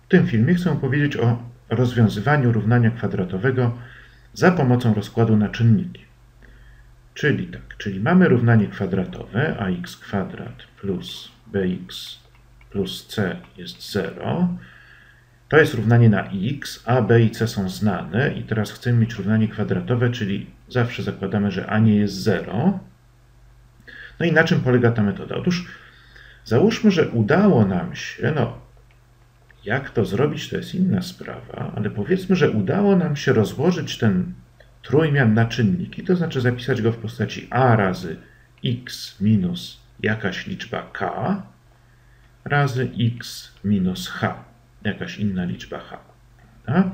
tym filmie chcę powiedzieć o rozwiązywaniu równania kwadratowego za pomocą rozkładu na czynniki. Czyli mamy równanie kwadratowe ax kwadrat plus bx plus c jest 0. To jest równanie na x, a, b i c są znane i teraz chcemy mieć równanie kwadratowe, czyli zawsze zakładamy, że a nie jest 0. No i na czym polega ta metoda? Otóż załóżmy, że udało nam się, jak to zrobić, to jest inna sprawa, ale powiedzmy, że udało nam się rozłożyć ten trójmian na czynniki, to znaczy zapisać go w postaci a razy x minus jakaś liczba k razy x minus h, jakaś inna liczba h. Prawda?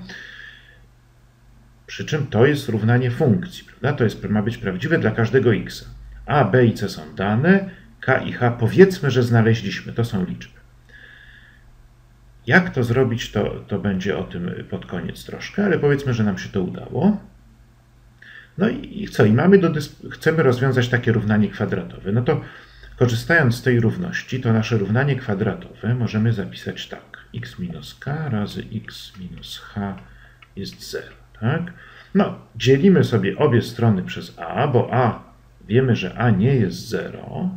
Przy czym to jest równanie funkcji, prawda? Ma być prawdziwe dla każdego x. A, b i c są dane, k i h powiedzmy, że znaleźliśmy, to są liczby. Jak to zrobić, to będzie o tym pod koniec troszkę, ale powiedzmy, że nam się to udało. No i co? Chcemy rozwiązać takie równanie kwadratowe. No to korzystając z tej równości, to nasze równanie kwadratowe możemy zapisać tak. X minus k razy x minus h jest 0. Tak? Dzielimy sobie obie strony przez a, bo a wiemy, że a nie jest 0.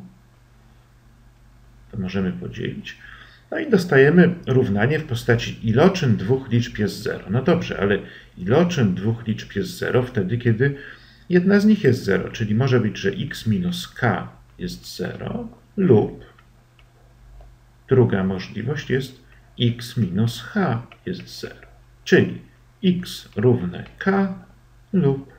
To możemy podzielić. No i dostajemy równanie w postaci iloczyn dwóch liczb jest 0. No dobrze, ale iloczyn dwóch liczb jest 0 wtedy, kiedy jedna z nich jest 0, czyli może być, że x minus k jest 0 lub druga możliwość jest x minus h jest 0, czyli x równe k lub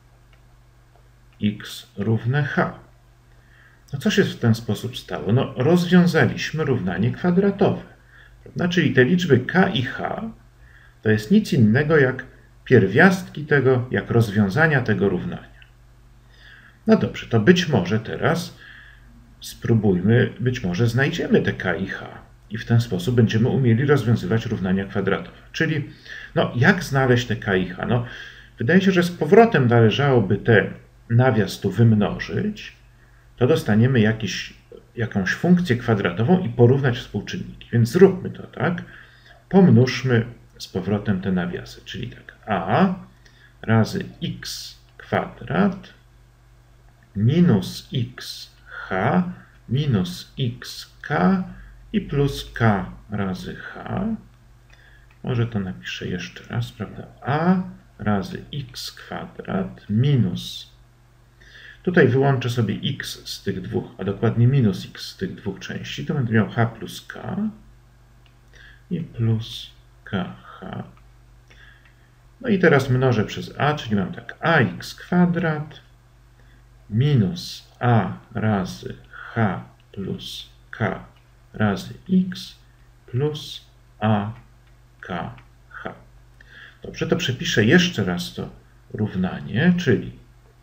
x równe h. No co się w ten sposób stało? Rozwiązaliśmy równanie kwadratowe. Prawda? Czyli te liczby k i h to jest nic innego jak pierwiastki tego, jak rozwiązania tego równania. No dobrze, to być może teraz spróbujmy, być może znajdziemy te k i h i w ten sposób będziemy umieli rozwiązywać równania kwadratowe. Czyli jak znaleźć te k i h? Wydaje się, że z powrotem należałoby te nawias tu wymnożyć, to dostaniemy jakąś funkcję kwadratową i porównać współczynniki. Więc zróbmy to tak. Pomnóżmy z powrotem te nawiasy, czyli tak a razy x kwadrat minus xh minus xk i plus k razy h. Może to napiszę jeszcze raz, prawda? A razy x kwadrat minus. Tutaj wyłączę sobie x z tych dwóch, a dokładnie minus x z tych dwóch części. To będę miał h plus k i plus kh. No i teraz mnożę przez a, czyli mam tak ax kwadrat minus a razy h plus k razy x plus a k h. Dobrze, to przepiszę jeszcze raz to równanie, czyli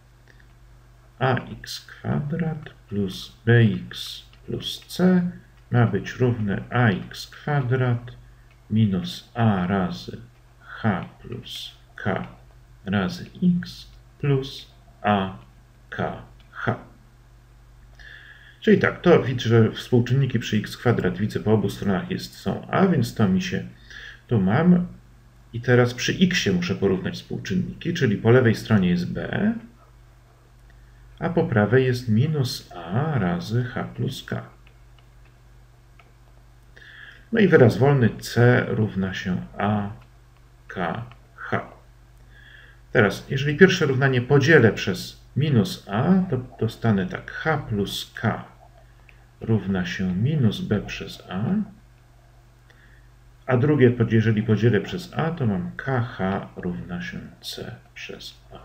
ax kwadrat plus bx plus c ma być równe ax kwadrat minus a razy h plus k razy x plus a k h. Czyli tak, to widzę, że współczynniki przy x kwadrat widzę po obu stronach są a, więc to mi się tu mam. I teraz przy x muszę porównać współczynniki, czyli po lewej stronie jest b, a po prawej jest minus a razy h plus k. No i wyraz wolny c równa się a, k, h. Teraz, jeżeli pierwsze równanie podzielę przez minus a, to dostanę tak h plus k równa się minus b przez a drugie, jeżeli podzielę przez a, to mam kh równa się c przez a.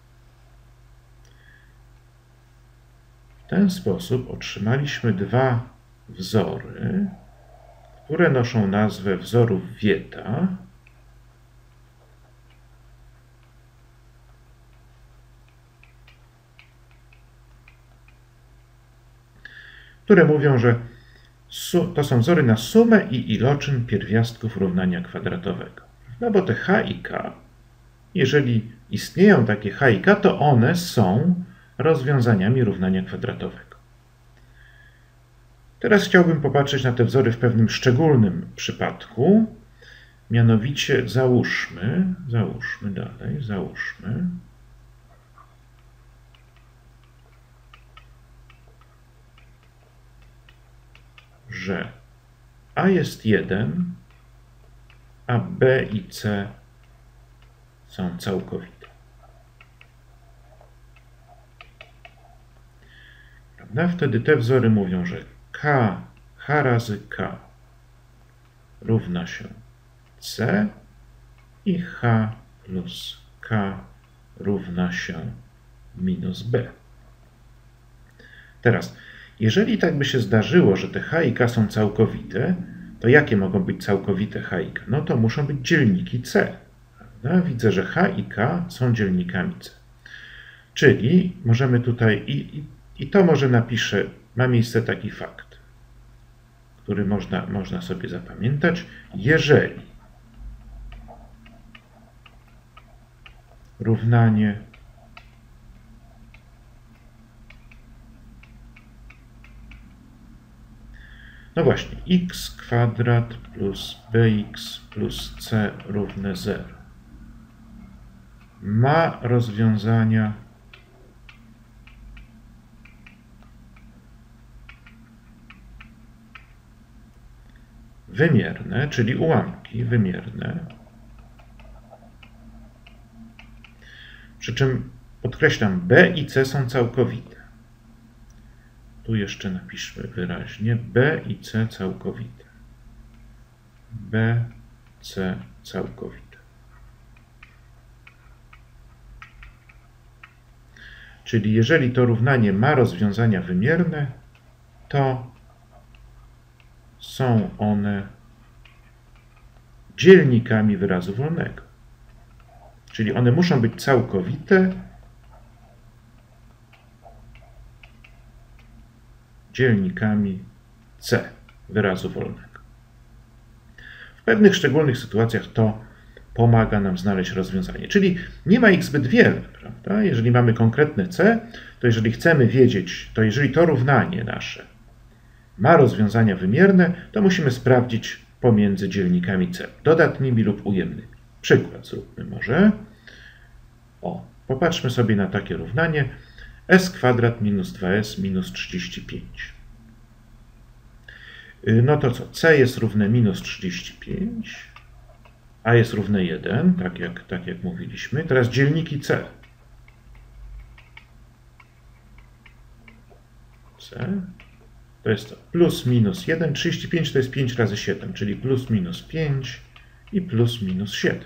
W ten sposób otrzymaliśmy dwa wzory, które noszą nazwę wzorów Wieta. Które mówią, że to są wzory na sumę i iloczyn pierwiastków równania kwadratowego. No bo te h i k, jeżeli istnieją takie h i k, to one są rozwiązaniami równania kwadratowego. Teraz chciałbym popatrzeć na te wzory w pewnym szczególnym przypadku. Mianowicie załóżmy dalej, że a jest 1, a b i c są całkowite. Prawda? Wtedy te wzory mówią, że h razy k równa się c i h plus k równa się minus b. Teraz, jeżeli tak by się zdarzyło, że te h i k są całkowite, to jakie mogą być całkowite h i k? No to muszą być dzielniki c. Prawda? Widzę, że h i k są dzielnikami c. Czyli możemy tutaj, i to może napiszę, ma miejsce taki fakt, który można sobie zapamiętać. Jeżeli równanie no właśnie, x kwadrat plus bx plus c równe 0 ma rozwiązania wymierne, czyli ułamki wymierne. Przy czym podkreślam, b i c są całkowite. Tu jeszcze napiszmy wyraźnie b i c całkowite. b, c całkowite. Czyli jeżeli to równanie ma rozwiązania wymierne, to są one dzielnikami wyrazu wolnego. Czyli one muszą być całkowite dzielnikami c wyrazu wolnego. W pewnych szczególnych sytuacjach to pomaga nam znaleźć rozwiązanie. Czyli nie ma ich zbyt wiele, prawda? Jeżeli mamy konkretne c, to jeżeli chcemy wiedzieć, to jeżeli to równanie nasze ma rozwiązania wymierne, to musimy sprawdzić pomiędzy dzielnikami c, dodatnimi lub ujemnymi. Przykład zróbmy może. Popatrzmy sobie na takie równanie. S kwadrat minus 2s minus 35. No to co? C jest równe minus 35, a jest równe 1, tak jak mówiliśmy. Teraz dzielniki c. C to jest to plus minus 1, 35 to jest 5 razy 7, czyli plus minus 5 i plus minus 7.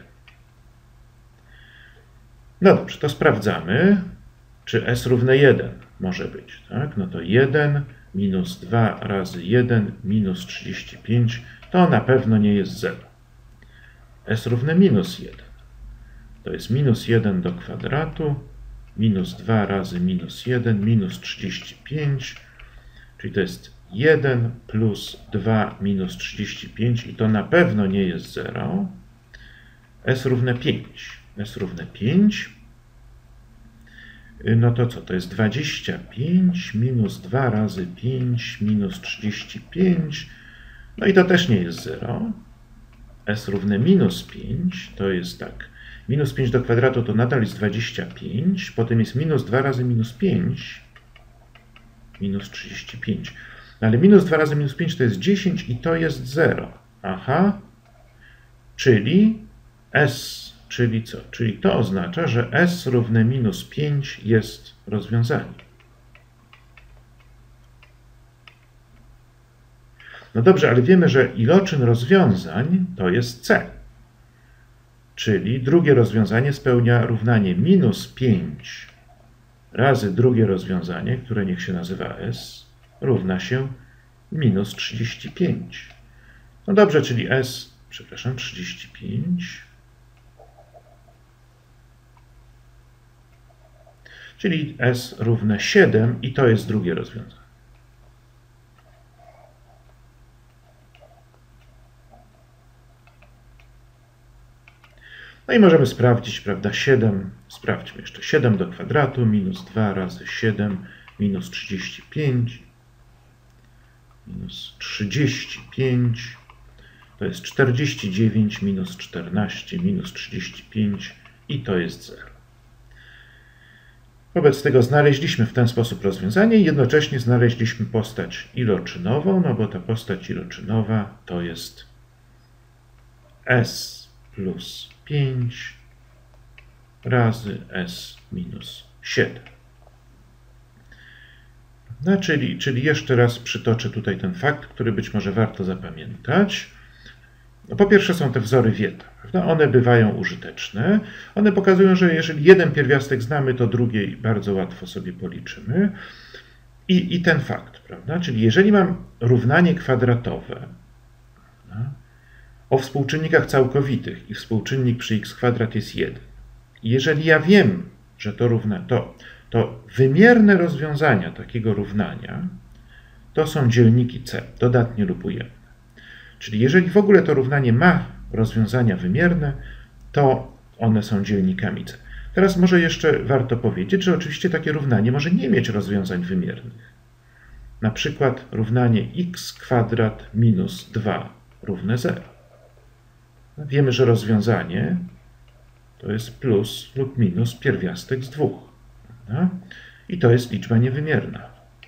No dobrze, to sprawdzamy, czy s równe 1 może być. Tak? No to 1 minus 2 razy 1 minus 35 to na pewno nie jest 0. S równe minus 1. To jest minus 1 do kwadratu, minus 2 razy minus 1 minus 35, czyli to jest 1 plus 2 minus 35 i to na pewno nie jest 0. S równe 5. S równe 5. No to co? To jest 25 minus 2 razy 5 minus 35. No i to też nie jest 0. S równe minus 5. To jest tak. Minus 5 do kwadratu to nadal jest 25. Potem jest minus 2 razy minus 5. Minus 35. No ale minus 2 razy minus 5 to jest 10 i to jest 0. Aha. Czyli S, czyli co? Czyli to oznacza, że S równe minus 5 jest rozwiązaniem. No dobrze, ale wiemy, że iloczyn rozwiązań to jest C. Czyli drugie rozwiązanie spełnia równanie minus 5 razy drugie rozwiązanie, które niech się nazywa S, równa się minus 35. No dobrze, czyli S, przepraszam, 35. Czyli S równe 7 i to jest drugie rozwiązanie. No i możemy sprawdzić, prawda, 7, sprawdźmy jeszcze, 7 do kwadratu minus 2 razy 7 minus 35, minus 35, To jest 49 minus 14 minus 35 i to jest 0. Wobec tego znaleźliśmy w ten sposób rozwiązanie i jednocześnie znaleźliśmy postać iloczynową, no bo ta postać iloczynowa to jest s plus 5 razy s minus 7. No, czyli jeszcze raz przytoczę tutaj ten fakt, który być może warto zapamiętać. No, po pierwsze są te wzory Wieta. Prawda? One bywają użyteczne. One pokazują, że jeżeli jeden pierwiastek znamy, to drugiej bardzo łatwo sobie policzymy. I ten fakt, prawda? Czyli jeżeli mam równanie kwadratowe, prawda, o współczynnikach całkowitych i współczynnik przy x² jest 1. I jeżeli ja wiem, że to wymierne rozwiązania takiego równania to są dzielniki c, dodatnie lub ujemne. Czyli jeżeli w ogóle to równanie ma rozwiązania wymierne, to one są dzielnikami c. Teraz może jeszcze warto powiedzieć, że oczywiście takie równanie może nie mieć rozwiązań wymiernych. Na przykład równanie x² minus 2 równe 0. Wiemy, że rozwiązanie to jest plus lub minus pierwiastek z 2. Prawda? I to jest liczba niewymierna.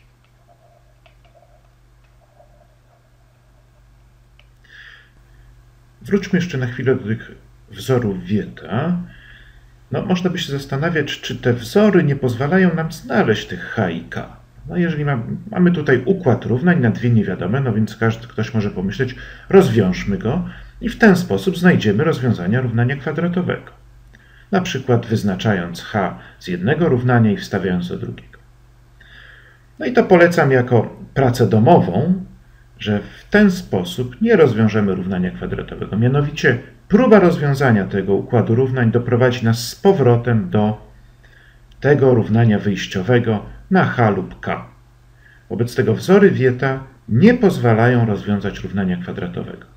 Wróćmy jeszcze na chwilę do tych wzorów Wieta. No, można by się zastanawiać, czy te wzory nie pozwalają nam znaleźć tych h i k. No, jeżeli mamy tutaj układ równań na dwie niewiadome, no więc ktoś może pomyśleć, rozwiążmy go i w ten sposób znajdziemy rozwiązania równania kwadratowego. Na przykład wyznaczając h z jednego równania i wstawiając do drugiego. No i to polecam jako pracę domową, że w ten sposób nie rozwiążemy równania kwadratowego. Mianowicie próba rozwiązania tego układu równań doprowadzi nas z powrotem do tego równania wyjściowego na h lub k. Wobec tego wzory Wieta nie pozwalają rozwiązać równania kwadratowego.